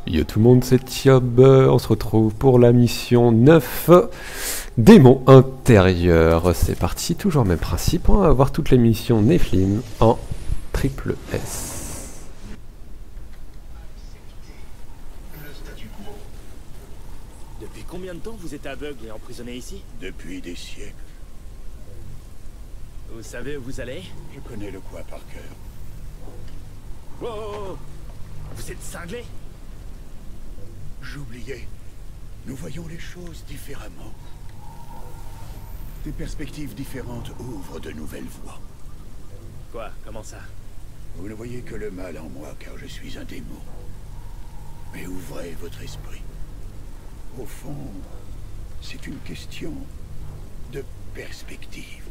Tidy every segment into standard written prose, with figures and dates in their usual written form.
Yo tout le monde, c'est Thiob, on se retrouve pour la mission 9, démon intérieur. C'est parti, toujours le même principe, on va voir toutes les missions Nephilim en triple S. Depuis combien de temps vous êtes aveugle et emprisonné ici? Depuis des siècles. Vous savez où vous allez? Je connais le coin par cœur. Oh, oh, oh. Vous êtes cinglé? J'oubliais. Nous voyons les choses différemment. Des perspectives différentes ouvrent de nouvelles voies. Quoi? Comment ça? Vous ne voyez que le mal en moi car je suis un démon. Mais ouvrez votre esprit. Au fond, c'est une question de perspective.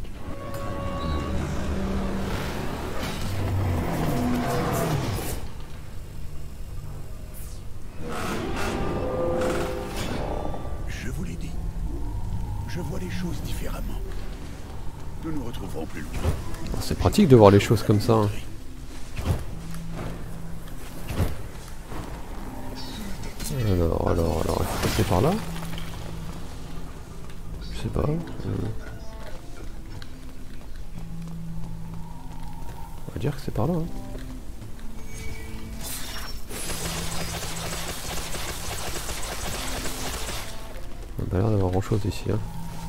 Je vous l'ai dit. Je vois les choses différemment. Nous nous retrouverons plus loin. C'est pratique de voir les choses comme ça. Hein. Alors, il faut passer par là. Je sais pas. On va dire que c'est par là. Hein. On a pas l'air d'avoir grand chose ici. Hein.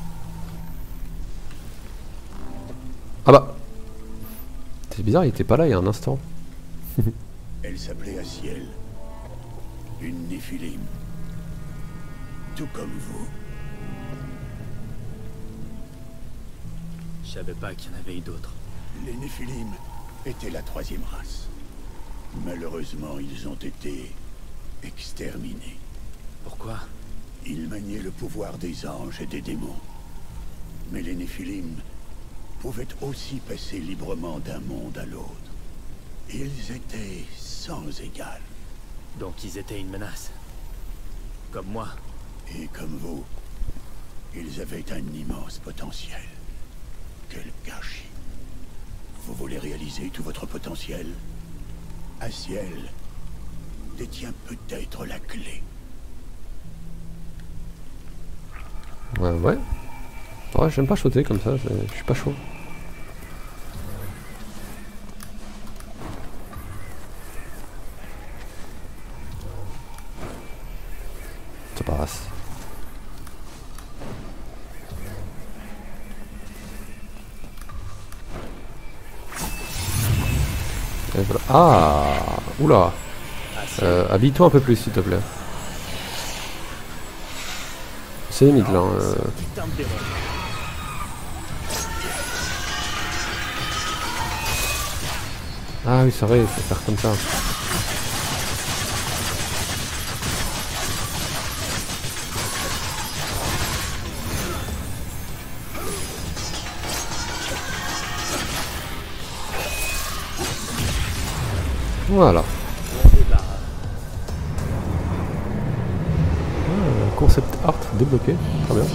Ah bah! C'est bizarre, il était pas là il y a un instant. Elle s'appelait Asiel. Une Nephilim. Tout comme vous. Je savais pas qu'il y en avait eu d'autres. Les Nephilim étaient la troisième race. Malheureusement, ils ont été exterminés. Pourquoi? Ils maniaient le pouvoir des anges et des démons. Mais les Nephilim pouvaient aussi passer librement d'un monde à l'autre. Ils étaient sans égal. Donc ils étaient une menace. Comme moi. Et comme vous, ils avaient un immense potentiel. Quel gâchis. Vous voulez réaliser tout votre potentiel? Asiel détient peut-être la clé. Ouais. Ouais, j'aime pas sauter comme ça, je suis pas chaud. Ça passe. Et voilà. Ah! Oula! Habille-toi un peu plus s'il te plaît. C'est limite là. Putain de démon. Ah oui, c'est vrai, il faut faire comme ça. Voilà. Concept art débloqué, très bien.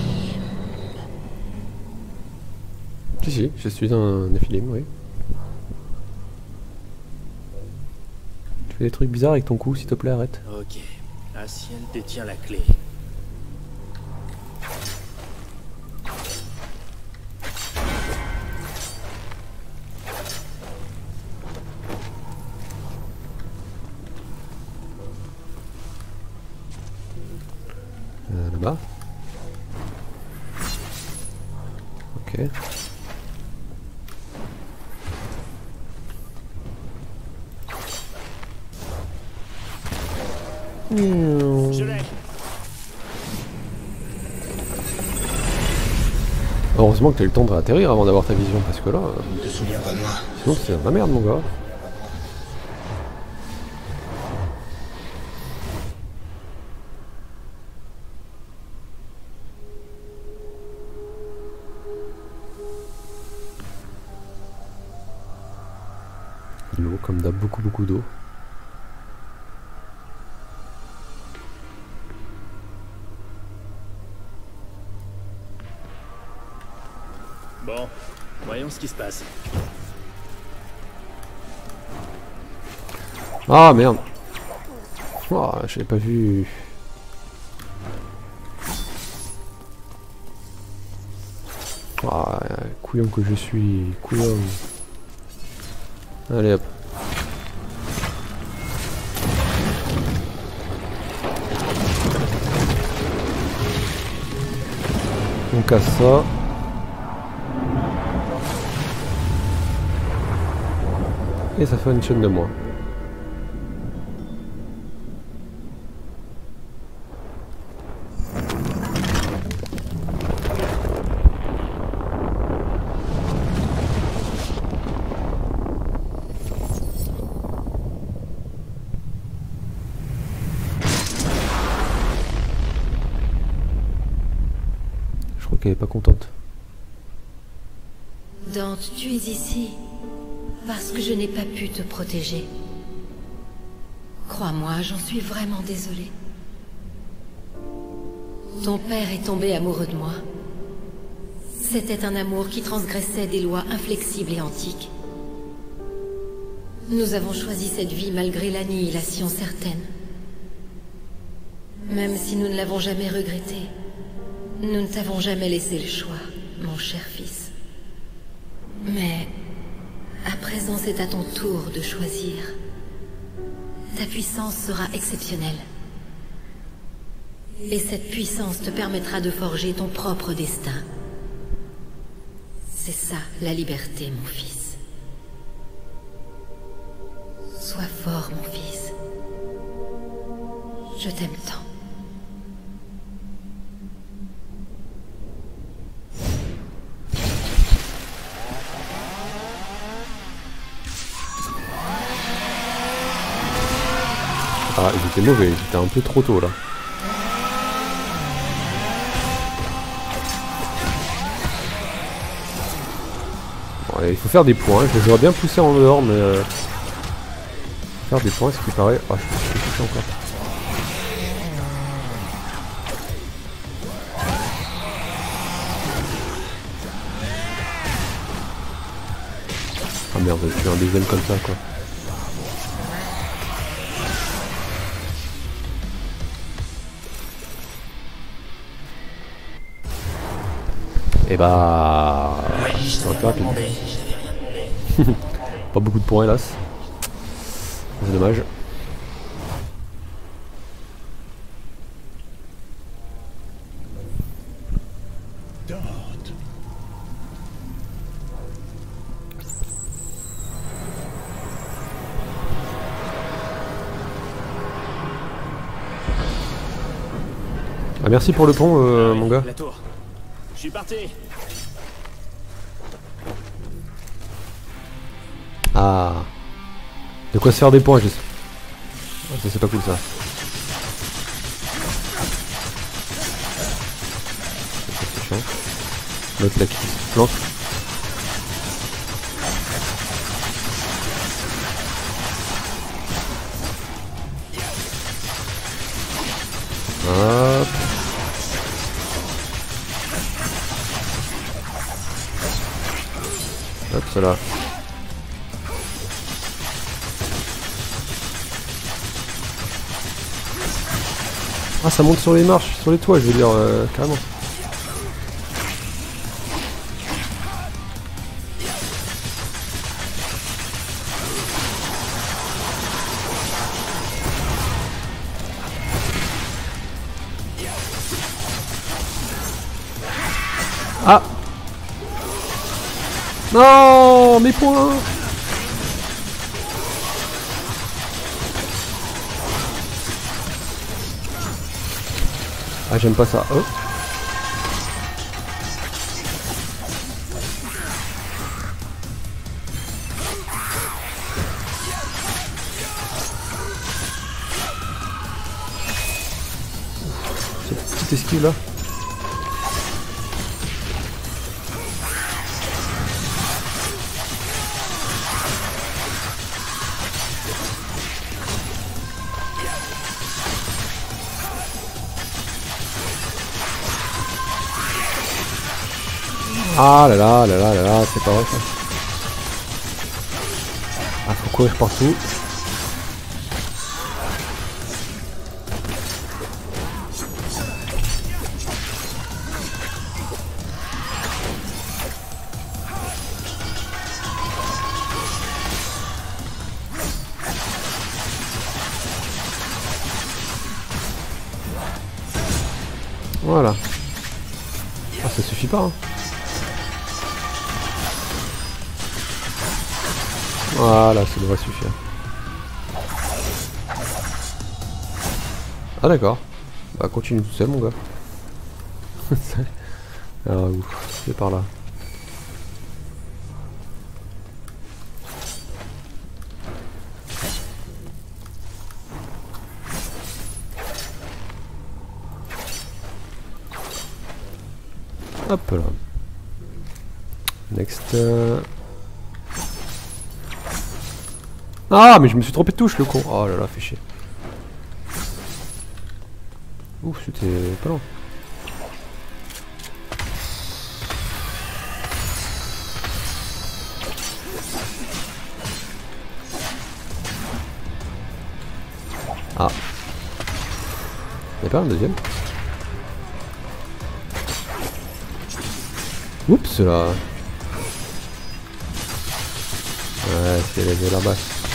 Si, je suis un Nephilim, oui. Tu fais des trucs bizarres avec ton cou, s'il te plaît, arrête. Ok. Asiel détient la clé. Là-bas. Ok. Je l'ai. Heureusement que t'as eu le temps de réatterrir avant d'avoir ta vision, parce que là... Tu te souviens pas de moi? Sinon c'est de la merde mon gars. L'eau, comme d'hab, beaucoup d'eau. Bon, voyons ce qui se passe. Ah merde. Oh, j'avais pas vu. Ah, couillon que je suis, couillon. Allez hop. On casse ça. Et ça fait une chaîne de moins. Je crois qu'elle est pas contente. Dante, tu es ici parce que je n'ai pas pu te protéger. Crois-moi, j'en suis vraiment désolée. Ton père est tombé amoureux de moi. C'était un amour qui transgressait des lois inflexibles et antiques. Nous avons choisi cette vie malgré l'annihilation certaine. Même si nous ne l'avons jamais regretté, nous ne t'avons jamais laissé le choix, mon cher fils. Mais à présent, c'est à ton tour de choisir. Ta puissance sera exceptionnelle. Et cette puissance te permettra de forger ton propre destin. C'est ça, la liberté, mon fils. Sois fort, mon fils. Je t'aime tant. Ah, ils étaient mauvais, ils étaient un peu trop tôt là. Bon, allez, il faut faire des points, je les aurais bien poussés en dehors, mais... faire des points, ce qui paraît... Ah, je suis touché encore. Ah merde, je suis un deuxième comme ça, quoi. Et bah... c'est un peu rapide. Pas beaucoup de points hélas. C'est dommage. Dante. Ah merci pour le pont mon gars. La tour. Je suis parti. Ah. De quoi se faire des points juste. Ah, ça c'est pas cool ça. C'est chiant. L'autre là qui se plante. Hop. Hop, cela. Ah, ça monte sur les marches, sur les toits, je veux dire, carrément. Ah! Non, mes points! Ah, j'aime pas ça. Oh. Cette petite esquive là. Ah là là là là là là, c'est pas vrai ça. Ah, faut courir partout. Voilà. Ah, ça suffit pas, hein. Voilà, ça devrait suffire. Ah d'accord. Bah continue tout seul mon gars. Alors où? C'est par là. Hop là. Next. Ah mais je me suis trompé de touche le con. Oh là là, fait chier. Ouf, c'était pas loin. Ah. Y'a pas un deuxième? Oups là. Ouais, c'est les là-bas.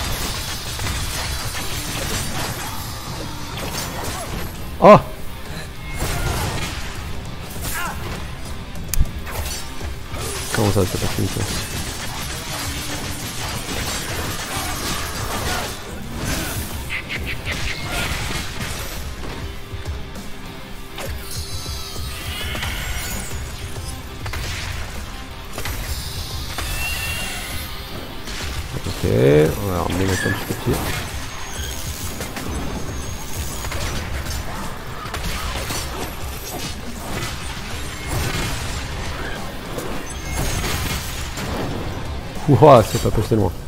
Oh! Comment ça, c'est pas fini ça? Ok, on va ramener notre petit papier. Ouah, c'est pas passé loin.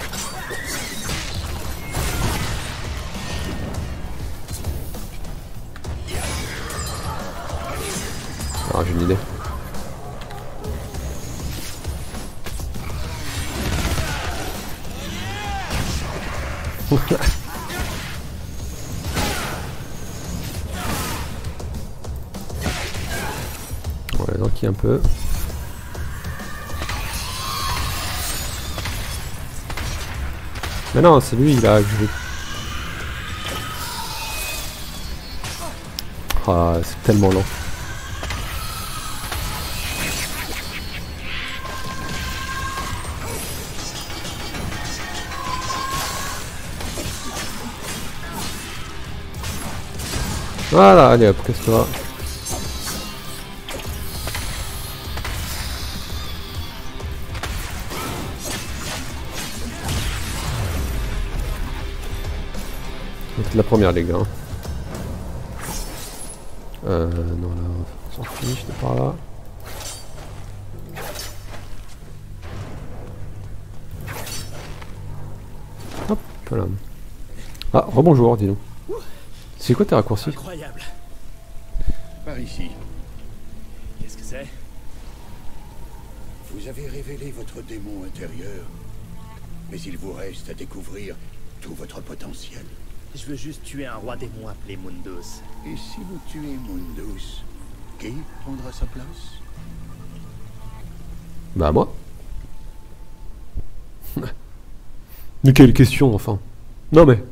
Ah, j'ai une idée. On va les enquiller un peu. Mais non, c'est lui là que je veux. Ah, c'est tellement lent. Voilà, allez hop, casse-toi. C'est la première les gars. Non là, on s'en fiche de par là. Hop là. Ah, rebonjour, dis-nous. C'est quoi tes raccourcis? Incroyable. Par ici, Qu'est-ce que c'est? vous avez révélé votre démon intérieur, mais il vous reste à découvrir tout votre potentiel. Je veux juste tuer un roi démon appelé Mundus. Et si vous tuez Mundus, qui prendra sa place? Bah moi. Mais quelle question enfin. Non mais.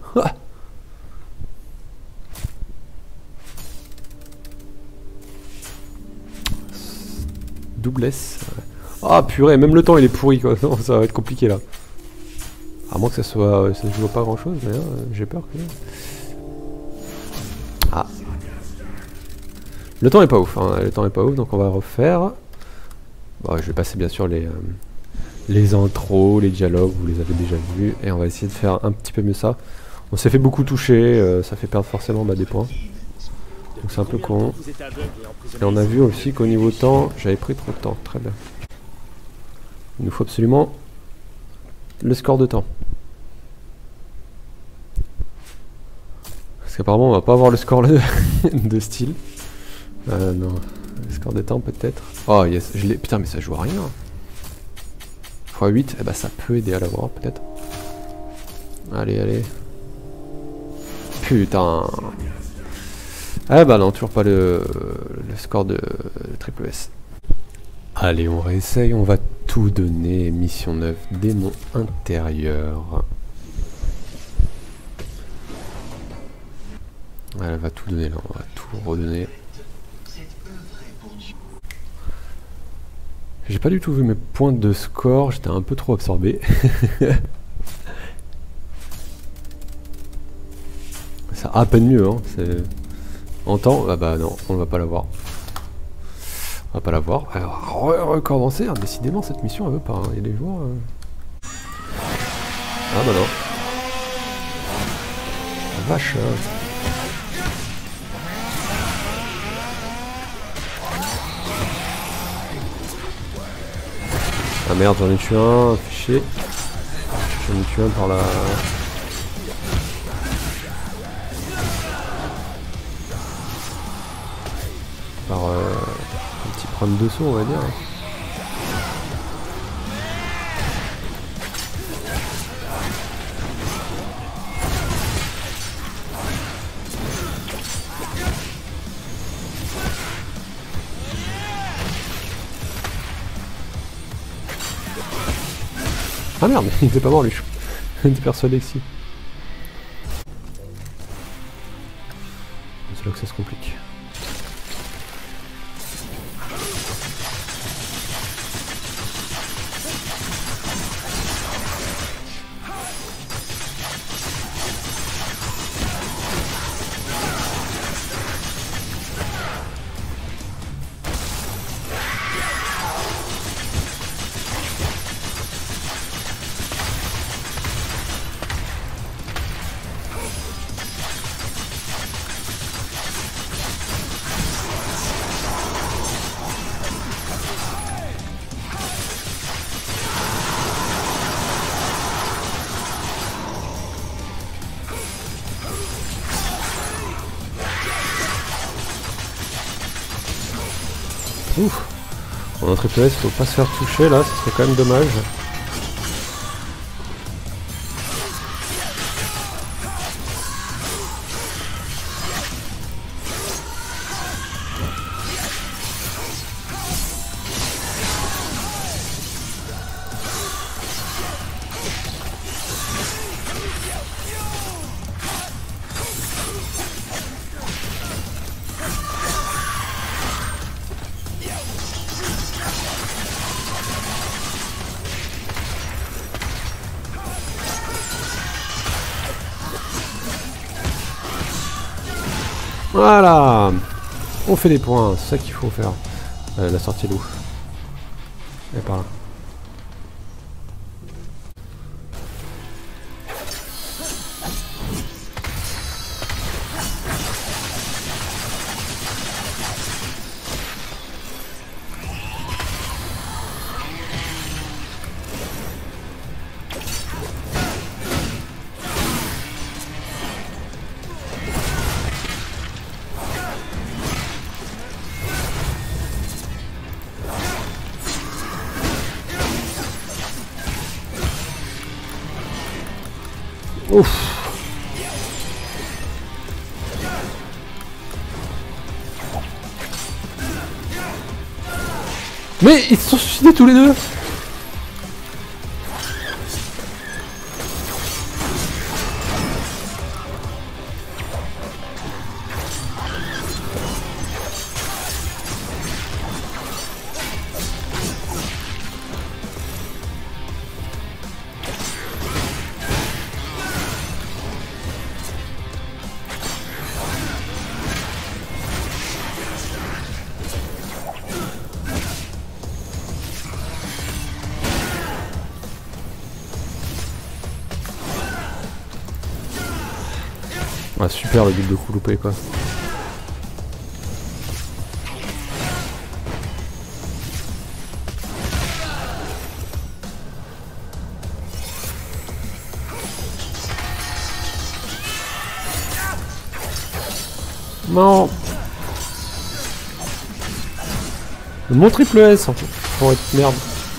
Double S. Ah purée, même le temps il est pourri quoi. Non, ça va être compliqué là. À moins que ça soit. Ça ne joue pas grand chose, mais j'ai peur que. Ah. Le temps est pas ouf, hein. Le temps est pas ouf, donc on va refaire. Bon, je vais passer bien sûr les intros, les dialogues, vous les avez déjà vus, et on va essayer de faire un petit peu mieux ça. On s'est fait beaucoup toucher, ça fait perdre forcément des points. Donc c'est un peu con. Et on a vu aussi qu'au niveau temps, j'avais pris trop de temps, très bien. Il nous faut absolument le score de temps. Parce qu'apparemment on va pas avoir le score de style. Non, le score de temps peut-être. Oh yes, je l'ai. Putain mais ça joue à rien. x8, eh ben ça peut aider à l'avoir peut-être. Allez, allez. Putain. Ah bah non, toujours pas le score de triple S. Allez, on réessaye, on va tout donner. Mission 9, démon intérieur. Elle va tout donner là, on va tout redonner. J'ai pas du tout vu mes points de score, j'étais un peu trop absorbé. Ça à peine mieux, hein. En temps, ah bah non, on va pas l'avoir. On va pas l'avoir. Alors, recommencer, hein. Décidément cette mission elle veut pas, hein. Il y a des jours... Ah bah non. La vache. Ah merde, j'en ai tué un, fichier. J'en ai tué un par la... Par un petit problème de saut, on va dire. Ah merde, il était pas mort lui. Il était persuadé que si. C'est là que ça se complique. Ouf. En triple S, faut pas se faire toucher là, ce serait quand même dommage. Voilà. On fait des points, c'est ça qu'il faut faire. La sortie d'où? Elle est par là. Ouf. Mais ils se sont suicidés tous les deux. Ah super le but de coup loupé quoi. Non. Mon triple S en fait. Pour être merde.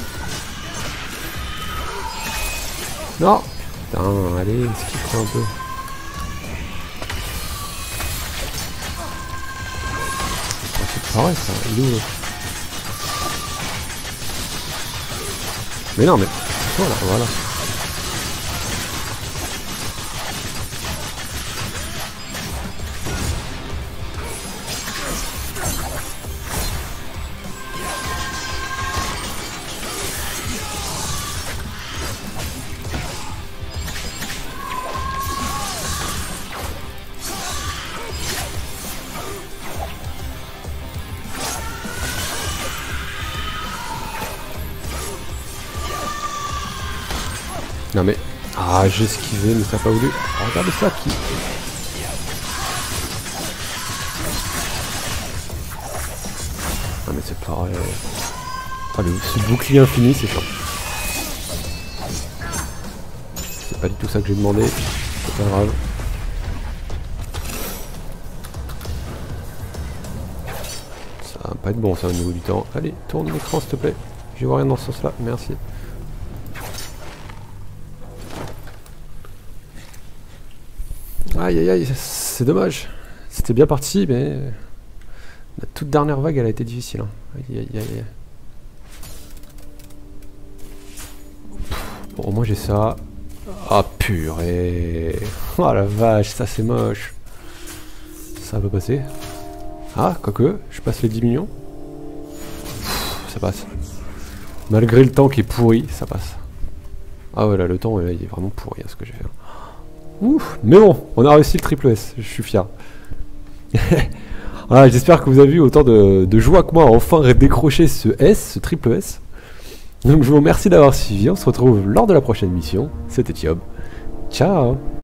Non. Putain, allez, skip un peu. Pareil ça, il est où? Mais non mais voilà, voilà. Non mais... Ah, j'ai esquivé, mais ça n'a pas voulu. Oh, regardez ça qui... Ah mais c'est pareil. Ah, ce bouclier infini, c'est chiant. C'est pas du tout ça que j'ai demandé. C'est pas grave. Ça va pas être bon ça au niveau du temps. Allez, tourne l'écran s'il te plaît. Je vois rien dans ce sens là, merci. Aïe aïe aïe, c'est dommage. C'était bien parti, mais... La toute dernière vague, elle a été difficile. Hein. Aïe aïe aïe. Bon, au moins j'ai ça. Ah purée. Oh la vache, ça c'est moche. Ça va passer. Ah, quoique, je passe les 10 millions. Ça passe. Malgré le temps qui est pourri, ça passe. Ah voilà, le temps, il est vraiment pourri, hein, ce que j'ai fait. Ouf, mais bon, on a réussi le triple S, je suis fier. Voilà, j'espère que vous avez eu autant de joie que moi à enfin décrocher ce S, ce triple S. Donc je vous remercie d'avoir suivi, on se retrouve lors de la prochaine mission. C'était Thiob. Ciao.